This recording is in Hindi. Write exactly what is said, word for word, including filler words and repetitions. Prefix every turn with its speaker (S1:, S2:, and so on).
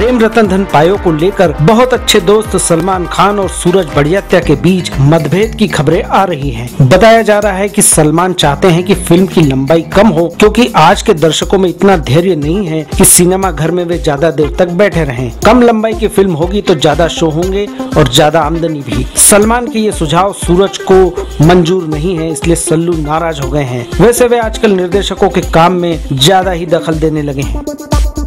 S1: प्रेम रतन धन पायो को लेकर बहुत अच्छे दोस्त सलमान खान और सूरज बड़ियात्या के बीच मतभेद की खबरें आ रही हैं। बताया जा रहा है कि सलमान चाहते हैं कि फिल्म की लंबाई कम हो, क्योंकि आज के दर्शकों में इतना धैर्य नहीं है कि सिनेमा घर में वे ज्यादा देर तक बैठे रहें। कम लंबाई की फिल्म होगी तो ज्यादा शो होंगे और ज्यादा आमदनी भी। सलमान के ये सुझाव सूरज को मंजूर नहीं है, इसलिए सल्लू नाराज हो गए हैं। वैसे वे आजकल निर्देशकों के काम में ज्यादा ही दखल देने लगे हैं।